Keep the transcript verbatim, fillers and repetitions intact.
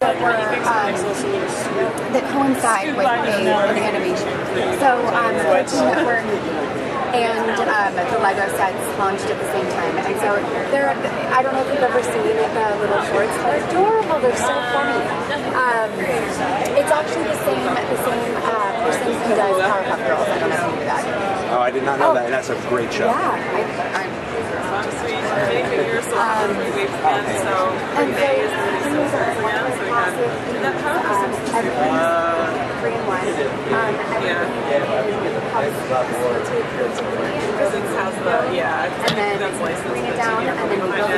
that were um, that coincide with the, the animation. So um, Cartoon Network and um, the Lego sets launched at the same time, and so they're. I don't know if you've ever seen the little shorts. They're adorable. They're so funny. Um, it's actually the same the same uh, person who does Powerpuff Girls. I don't know if you knew that. Oh, I did not know oh. that. That's a great show. Yeah, I, I'm. Um, and so today is classic, um, everything's three in one. Um, yeah. Physics has the, yeah. And then bring it down, and then you go